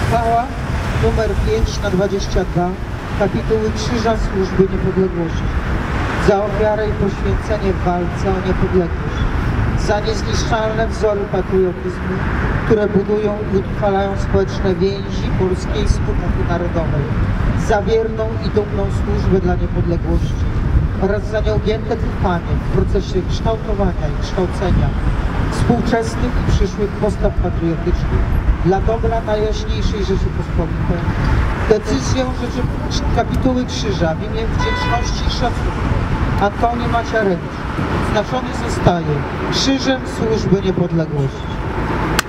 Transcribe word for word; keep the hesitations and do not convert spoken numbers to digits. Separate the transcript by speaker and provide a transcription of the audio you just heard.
Speaker 1: Uchwała numer pięć na dwadzieścia dwa, kapituły Krzyża Służby Niepodległości. Za ofiarę i poświęcenie w walce o niepodległość. Za niezniszczalne wzory patriotyzmu, które budują i utrwalają społeczne więzi polskiej wspólnoty narodowej. Za wierną i dumną służbę dla niepodległości oraz za nieugięte trwanie w procesie kształtowania i kształcenia współczesnych i przyszłych postaw patriotycznych dla dobra Najjaśniejszej Rzeczypospolitej. Decyzją Rzeczy... kapituły Krzyża w imię wdzięczności i szacunku Antoni Macierewicz znaczony zostaje Krzyżem Służby Niepodległości.